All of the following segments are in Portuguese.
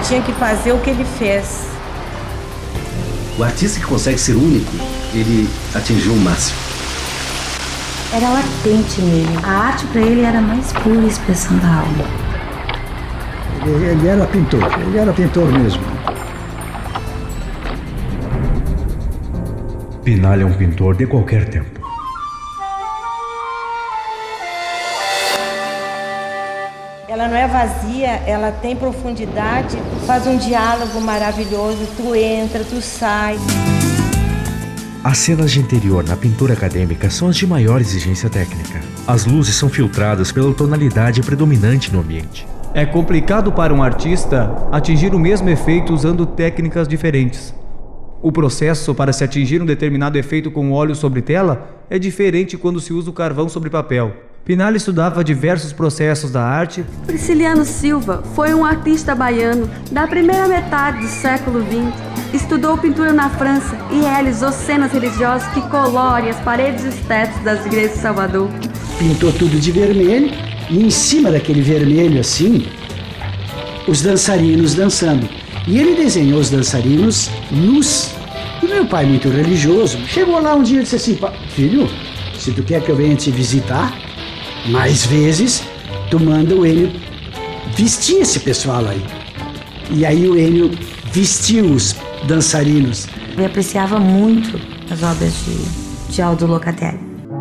tinha que fazer o que ele fez. O artista que consegue ser único, ele atingiu o máximo. Era latente nele. A arte para ele era a mais pura expressão da alma. Ele era pintor mesmo. Pinalha é um pintor de qualquer tempo. Ela não é vazia, ela tem profundidade, faz um diálogo maravilhoso, tu entra, tu sai. As cenas de interior na pintura acadêmica são as de maior exigência técnica. As luzes são filtradas pela tonalidade predominante no ambiente. É complicado para um artista atingir o mesmo efeito usando técnicas diferentes. O processo para se atingir um determinado efeito com óleo sobre tela é diferente quando se usa o carvão sobre papel. Pinalha estudava diversos processos da arte. Prisciliano Silva foi um artista baiano da primeira metade do século XX. Estudou pintura na França e realizou cenas religiosas que colorem as paredes e os tetos das igrejas de Salvador. Pintou tudo de vermelho e em cima daquele vermelho assim, os dançarinos dançando. E ele desenhou os dançarinos nus. E meu pai, muito religioso, chegou lá um dia e disse assim: filho, se tu quer que eu venha te visitar, mais vezes, tu manda o Enio vestir esse pessoal aí. E aí o Enio vestiu os dançarinos. Eu apreciava muito as obras de Aldo Locatelli.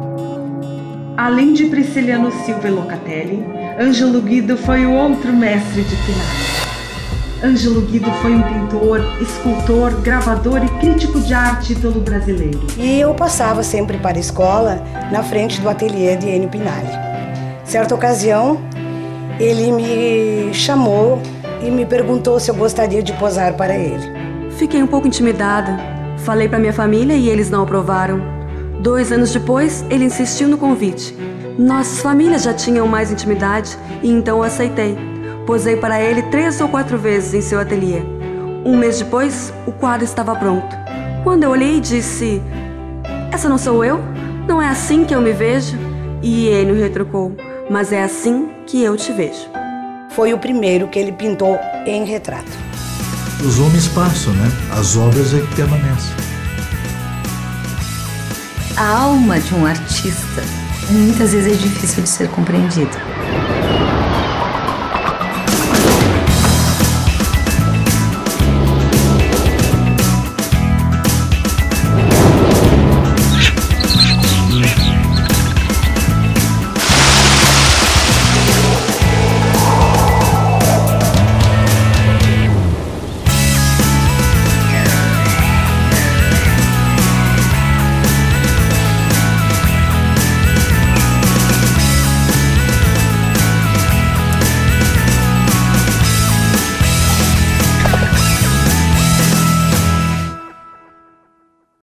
Além de Prisciliano Silva e Locatelli, Ângelo Guido foi o outro mestre de Pinalha. Ângelo Guido foi um pintor, escultor, gravador e crítico de arte ítalo brasileiro. E eu passava sempre para a escola, na frente do ateliê de Enio Pinalha. Certa ocasião, ele me chamou e me perguntou se eu gostaria de posar para ele. Fiquei um pouco intimidada. Falei para minha família e eles não aprovaram. 2 anos depois, ele insistiu no convite. Nossas famílias já tinham mais intimidade e então eu aceitei. Posei para ele 3 ou 4 vezes em seu ateliê. 1 mês depois, o quadro estava pronto. Quando eu olhei, disse: "Essa não sou eu? Não é assim que eu me vejo?" E Enio retrucou: "Mas é assim que eu te vejo." Foi o primeiro que ele pintou em retrato. Os homens passam, né? As obras é que permanecem. A alma de um artista muitas vezes é difícil de ser compreendida.